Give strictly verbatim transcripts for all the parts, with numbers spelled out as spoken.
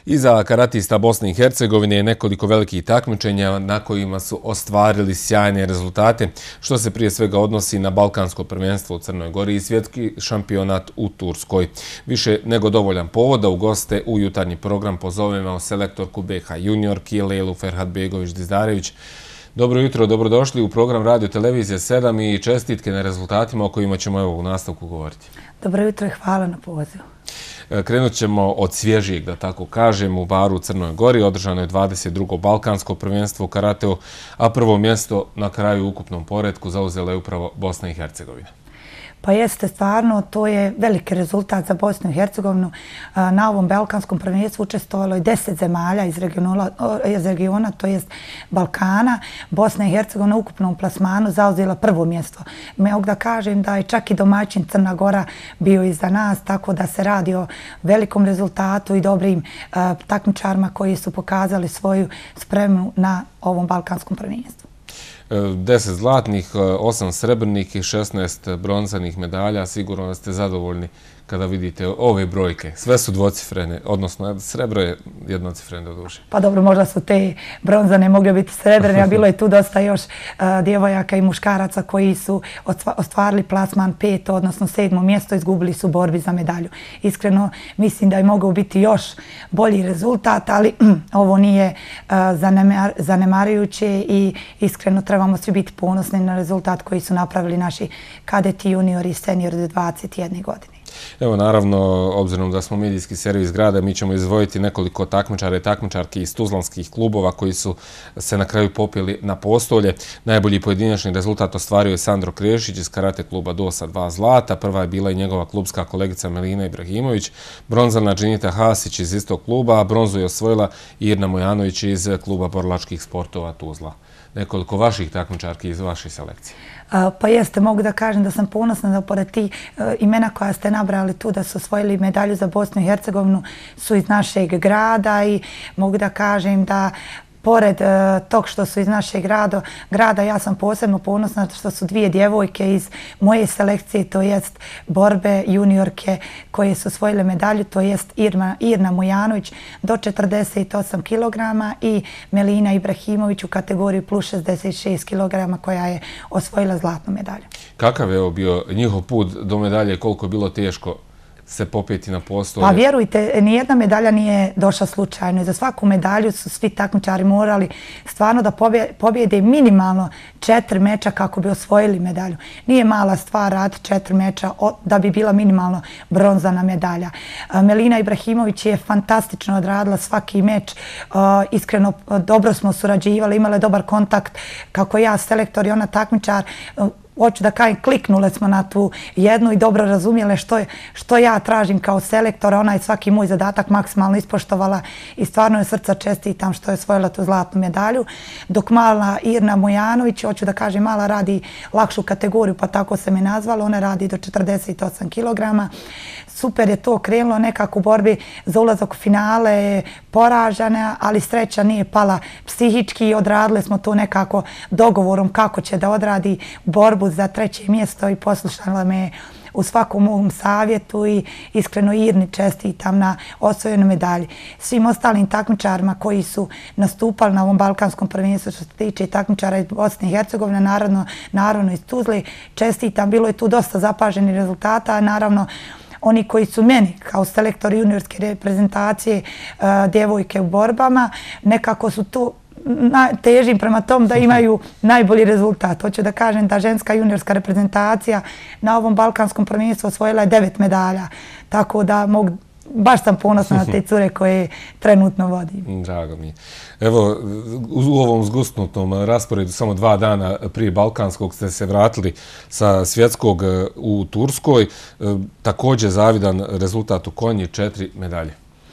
Iza karatista Bosne i Hercegovine je nekoliko velikih takmičenja na kojima su ostvarili sjajne rezultate, što se prije svega odnosi na Balkansko prvenstvo u Crnoj Gori i svjetski šampionat u Turskoj. Više nego dovoljan povod da u goste u jutarnji program pozovemo selektorku B H juniorki Lejlu Ferhatbegović-Dizdarević. Dobro jutro, dobrodošli u program Radio Televizije sedam i čestitke na rezultatima o kojima ćemo evo u nastavku govoriti. Dobro jutro i hvala na pozivu. Krenut ćemo od svježijeg, da tako kažem, u Baru u Crnoj Gori. Održano je dvadeset drugo Balkansko prvenstvo u karateu, a prvo mjesto na kraju u ukupnom poretku zauzela je upravo Bosna i Hercegovina. Pa jeste, stvarno, to je veliki rezultat za Bosnu i Hercegovinu. Na ovom Balkanskom prvenstvu učestvovalo je deset zemalja iz regiona, iz regiona, to jest Balkana. Bosna i Hercegovina u ukupnom plasmanu zauzela prvo mjesto. Mogu da kažem da je čak i domaćin Crna Gora bio iza nas, tako da se radi o velikom rezultatu i dobrim uh, takmičarima koji su pokazali svoju spremu na ovom Balkanskom prvenstvu. deset zlatnih, osam srebrnih i šesnaest bronzanih medalja. Sigurno da ste zadovoljni kada vidite ove brojke. Sve su dvocifrene, odnosno srebro je jednocifreno do duše. Pa dobro, možda su te bronzane mogle biti srebrene, a bilo je tu dosta još uh, djevojaka i muškaraca koji su ostvarili plasman peto, odnosno sedmo mjesto, izgubili su borbi za medalju. Iskreno, mislim da je mogao biti još bolji rezultat, ali ovo nije uh, zanemar, zanemarujuće i iskreno trebamo svi biti ponosni na rezultat koji su napravili naši kadeti, juniori i seniori do dvadeset jedne godine. Evo, naravno, obzirom da smo medijski servis grada, mi ćemo izdvojiti nekoliko takmičara i takmičarki iz tuzlanskih klubova koji su se na kraju popili na postolje. Najbolji pojedinačni rezultat ostvario je Sandro Krešić iz karate kluba Dosa, dva zlata. Prva je bila i njegova klubska kolegica Melina Ibrahimović. Bronzana Džinita Hasić iz istog kluba, a bronzu je osvojila Irna Mojanović iz kluba borilačkih sportova Tuzla. Nekoliko vaših takmičarki iz vaše selekcije. Pa jeste, mogu da kažem da sam ponosna da pored ti imena koja ste nabrali tu da su osvojili medalju za Bosnu i Hercegovinu su iz našeg grada i mogu da kažem da pored uh, tog što su iz našeg grada, grada, ja sam posebno ponosna što su dvije djevojke iz moje selekcije, to jest borbe juniorke koje su osvojile medalju, to jest Irma, Irna Mojanović do četrdeset osam kilograma i Melina Ibrahimović u kategoriji plus šezdeset šest kilograma koja je osvojila zlatnu medalju. Kakav je bio njihov put do medalje, koliko je bilo teško se popeti na postolje? Pa vjerujte, nijedna medalja nije došla slučajno. Za svaku medalju su svi takmičari morali stvarno da pobjede minimalno četiri meča kako bi osvojili medalju. Nije mala stvar raditi četiri meča da bi bila minimalno bronzana medalja. Melina Ibrahimović je fantastično odradila svaki meč. Iskreno, dobro smo surađivali, imala je dobar kontakt kako ja, selektor i ona takmičar. Hoću da kažem, kliknule smo na tu jednu i dobro razumjele što, je, što ja tražim kao selektora. Ona je svaki moj zadatak maksimalno ispoštovala i stvarno je srca čestitam što je osvojila tu zlatnu medalju. Dok mala Irna Mojanović, hoću da kažem, mala radi lakšu kategoriju, pa tako se me nazvala. Ona radi do četrdeset osam kilograma. Super je to krenulo nekako u borbi za ulazak u finale, poražena, ali sreća nije pala psihički i odradili smo to nekako dogovorom kako će da odradi borbu za treće mjesto i poslušala me u svakom mom savjetu i iskreno Irni čestitam na osvojenoj medalji. Svim ostalim takmičarima koji su nastupali na ovom Balkanskom prvenstvu što se tiče takmičara iz Bosne i Hercegovine, naravno, naravno iz Tuzle, čestitam. Bilo je tu dosta zapaženih rezultata, a naravno oni koji su meni kao selektor juniorske reprezentacije uh, djevojke u borbama, nekako su tu težim prema tom da imaju najbolji rezultat. Hoću da kažem da ženska juniorska reprezentacija na ovom Balkanskom prvenstvu osvojila je devet medalja. Tako da mogu, baš sam ponosna na te cure koje trenutno vodim. Drago mi je. Evo, u ovom zgusnutom rasporedu samo dva dana prije Balkanskog ste se vratili sa svjetskog u Turskoj. Također zavidan rezultat u konji, četiri medalje.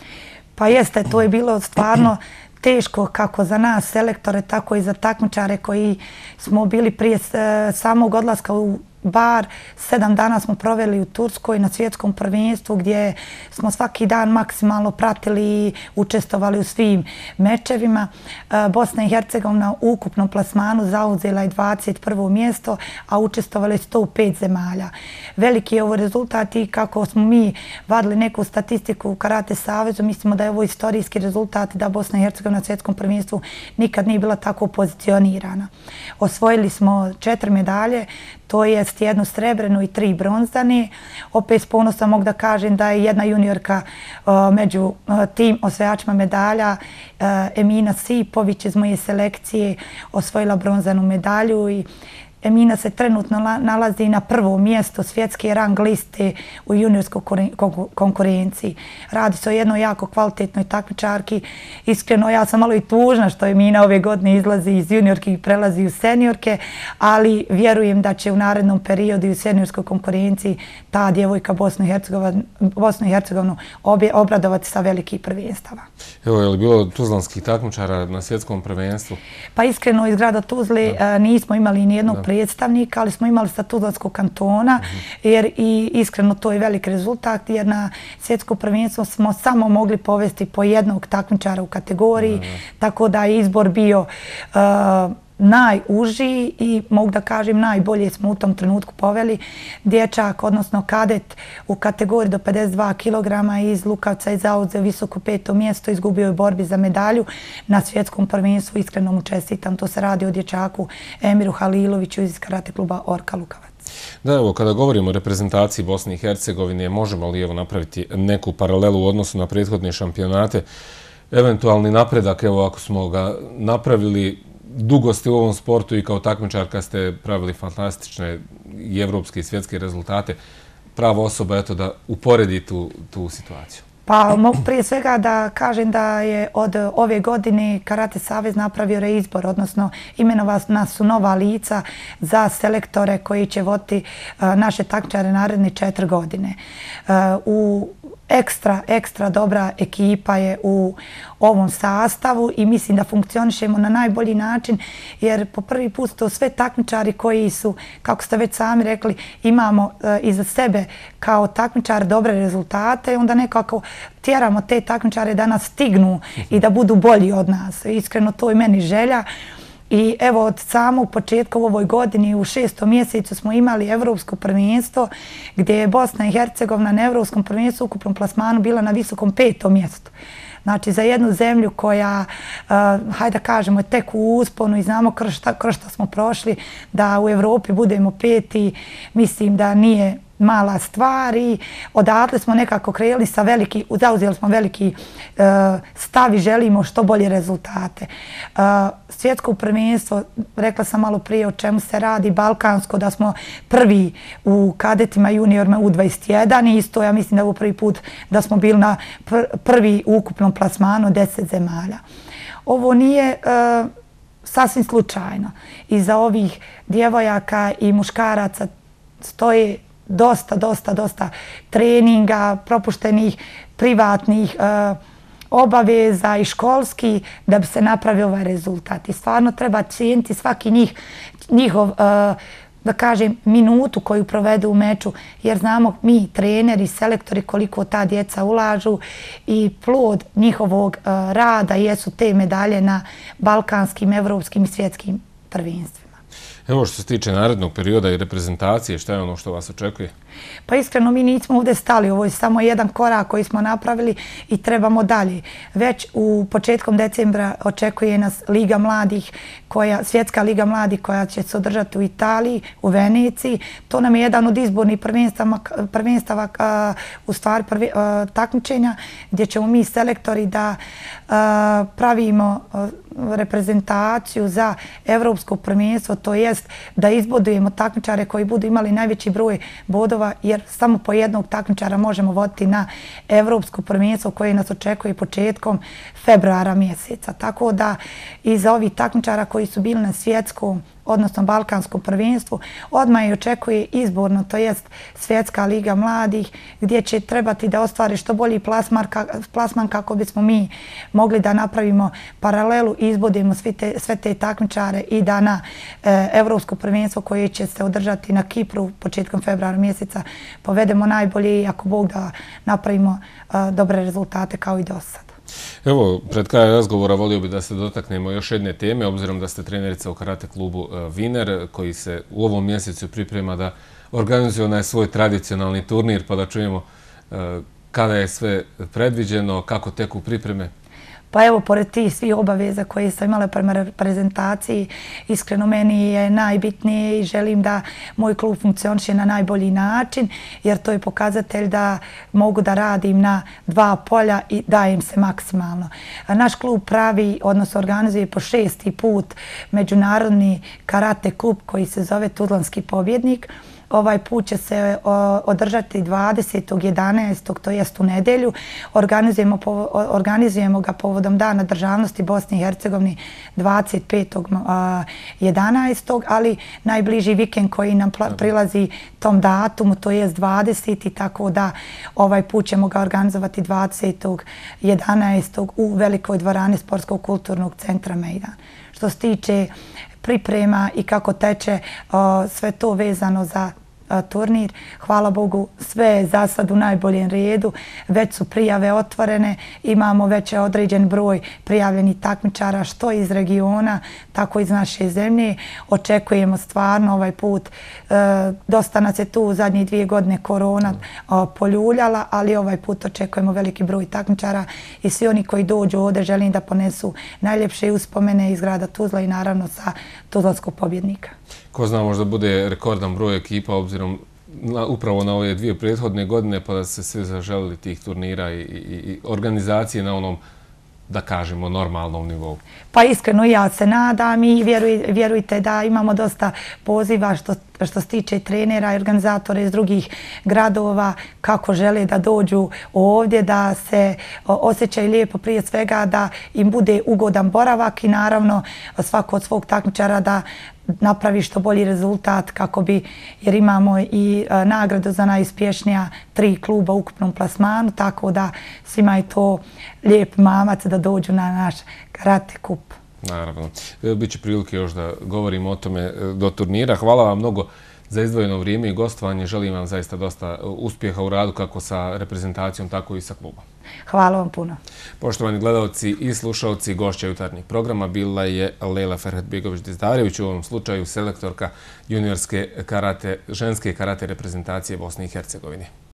Pa jeste, to je bilo stvarno teško kako za nas selektore, tako i za takmičare koji smo bili prije samog odlaska u bar sedam dana smo proveli u Turskoj na svjetskom prvenstvu gdje smo svaki dan maksimalno pratili i učestvovali u svim mečevima. Bosna i Hercegovina u ukupnom plasmanu zauzela je dvadeset prvo mjesto, a učestvovali sto pet zemalja. Veliki je ovo rezultat i kako smo mi vadili neku statistiku u Karate savezu, mislimo da je ovo istorijski rezultat da Bosna i Hercegovina na svjetskom prvenstvu nikad nije bila tako pozicionirana. Osvojili smo četiri medalje, to jest jednu srebrenu i tri bronzane. Opet s ponosom mogu da kažem da je jedna juniorka među tim osvajačima medalja, Emina Sipović iz moje selekcije, osvojila bronzanu medalju i Emina se trenutno nalazi na prvom mjestu svjetske rang liste u juniorskoj konkurenciji. Radi se o jednoj jako kvalitetnoj takmičarki. Iskreno, ja sam malo i tužna što Emina ove godine izlazi iz juniorke i prelazi u seniorke, ali vjerujem da će u narednom periodu u seniorskoj konkurenciji ta djevojka Bosnu i Hercegovinu obradovati sa velikih prvenstava. Evo, je li bilo tuzlanskih takmičara na svjetskom prvenstvu? Pa iskreno, iz grada Tuzle nismo imali ni jednog predstavnika, ali smo imali sa Tuzlanskog kantona, jer i iskreno to je velik rezultat, jer na svjetsko prvenstvo smo samo mogli povesti po jednog takmičara u kategoriji, tako da je izbor bio najuži i mogu da kažem najbolje smo u tom trenutku poveli. Dječak, odnosno kadet u kategoriji do pedeset dva kilograma iz Lukavca je zauzeo visoko peto mjesto, izgubio je borbi za medalju na svjetskom prvenstvu. Iskreno mu čestitam, to se radi o dječaku Emiru Haliloviću iz karate kluba Orka Lukavac. Da, evo, kada govorimo o reprezentaciji Bosne i Hercegovine, možemo li evo napraviti neku paralelu u odnosu na prethodne šampionate? Eventualni napredak, evo, ako smo ga napravili, dugo ste u ovom sportu i kao takmičarka ste pravili fantastične i evropske i svjetske rezultate. Prava osoba je to da uporedi tu, tu situaciju. Pa mogu prije svega da kažem da je od ove godine Karate savez napravio reizbor, odnosno imenovana su nova lica za selektore koji će voditi naše takmičare naredne četiri godine. U Ekstra, ekstra dobra ekipa je u ovom sastavu i mislim da funkcionišemo na najbolji način, jer po prvi put to sve takmičari koji su, kako ste već sami rekli, imamo iza sebe kao takmičar dobre rezultate i onda nekako tjeramo te takmičare da nas stignu i da budu bolji od nas. Iskreno, to je meni želja. I evo, od samog početka u ovoj godini u šestom mjesecu smo imali evropsko prvenstvo gdje je Bosna i Hercegovina na evropskom prvenstvu u ukupnom plasmanu bila na visokom petom mjestu. Znači, za jednu zemlju koja, hajde da kažemo, je tek u usponu i znamo kroz šta, kroz šta smo prošli, da u Evropi budemo peti, mislim da nije mala stvar i odatle smo nekako krenuli sa veliki, zauzeli smo veliki stav i želimo što bolje rezultate. Svjetsko prvenstvo, rekla sam malo prije o čemu se radi, balkansko, da smo prvi u kadetima juniorima u dvadeset jedan i isto ja mislim da je ovo prvi put da smo bili na prvi u ukupnom plasmanu deset zemalja. Ovo nije sasvim slučajno. Iza ovih djevojaka i muškaraca stoje dosta, dosta, dosta treninga, propuštenih privatnih obaveza i školski da bi se napravio ovaj rezultat. I stvarno treba cijeniti svaki njih, njihov, da kažem, minutu koju provedu u meču, jer znamo mi, treneri, selektori, koliko ta djeca ulažu i plod njihovog rada jesu te medalje na balkanskim, evropskim i svjetskim prvenstvima. Evo, što se tiče narednog perioda i reprezentacije, šta je ono što vas očekuje? Pa iskreno, mi nismo ovdje stali. Ovo je samo jedan korak koji smo napravili i trebamo dalje. Već u početkom decembra očekuje nas Liga mladih, koja, svjetska Liga mladih koja će se održati u Italiji, u Veneciji. To nam je jedan od izbornih prvenstava, prvenstava u stvari prvi, takmičenja gdje ćemo mi selektori da pravimo reprezentaciju za evropsko prvenstvo, to jest da izbodujemo takmičare koji budu imali najveći broj bodova, jer samo po jednog takmičara možemo voditi na evropsko prvenstvo koje nas očekuje početkom februara mjeseca. Tako da iza ovih takmičara koji su bili na svjetskom odnosno Balkansko prvenstvo, odmah je očekuje izborno, to jest Svjetska liga mladih, gdje će trebati da ostvari što bolji plasman kako bismo mi mogli da napravimo paralelu i izbodimo sve te takmičare i da na Evropsko prvenstvo koje će se održati na Kipru početkom februara mjeseca povedemo najbolje i ako Bog da napravimo dobre rezultate kao i do sad. Evo, pred kraj razgovora volio bi da se dotaknemo još jedne teme, obzirom da ste trenerica u karate klubu Viner, koji se u ovom mjesecu priprema da organizuje onaj svoj tradicionalni turnir, pa da čujemo kada je sve predviđeno, kako teku pripreme. Pa evo, pored tih svih obaveza koje sam imala prema reprezentaciji, iskreno meni je najbitnije i želim da moj klub funkcioniše na najbolji način, jer to je pokazatelj da mogu da radim na dva polja i dajem se maksimalno. Naš klub pravi, odnosno organizuje po šesti put međunarodni karate klub koji se zove Tuzlanski pobjednik. Ovaj put će se održati dvadesetog jedanaestog to jest u nedelju. Organizujemo, organizujemo ga povodom Dana državnosti Bosne i Hercegovine dvadeset petog jedanaestog ali najbliži vikend koji nam prilazi tom datumu, to jest dvadeseti tako da ovaj put ćemo ga organizovati dvadesetog jedanaestog u velikoj dvorani Sportskog kulturnog centra Mejdan. Što se tiče priprema i kako teče sve to vezano za turnir. Hvala Bogu, sve je za sad u najboljem redu. Već su prijave otvorene. Imamo već određen broj prijavljenih takmičara što iz regiona, tako iz naše zemlje. Očekujemo stvarno ovaj put. Dosta nas je tu u zadnje dvije godine korona poljuljala, ali ovaj put očekujemo veliki broj takmičara i svi oni koji dođu ovdje želim da ponesu najljepše uspomene iz grada Tuzla i naravno sa Tuzlanskog pobjednika. Ko zna, možda bude rekordan broj ekipa obzirom upravo na ove dvije prethodne godine pa da se sve zaželili tih turnira i organizacije na onom, da kažemo, normalnom nivou. Pa iskreno ja se nadam i vjerujte da imamo dosta poziva što se tiče trenera i organizatora iz drugih gradova kako žele da dođu ovdje, da se osjećaju lijepo prije svega, da im bude ugodan boravak i naravno svako od svog takmičara da napravi što bolji rezultat kako bi, jer imamo i nagradu za najuspješnija tri kluba u ukupnom plasmanu, tako da svima je to lijep mamac da dođu na naš karate kup. Naravno. Biće prilike još da govorimo o tome do turnira. Hvala vam mnogo za izdvojeno vrijeme i gostovanje. Želim vam zaista dosta uspjeha u radu kako sa reprezentacijom, tako i sa klubom. Hvala vam puno. Poštovani gledalci i slušalci, gošća jutarnjeg programa bila je Lejla Ferhatbegović-Dizdarević, u ovom slučaju selektorka juniorske karate, ženske karate reprezentacije Bosne i Hercegovine.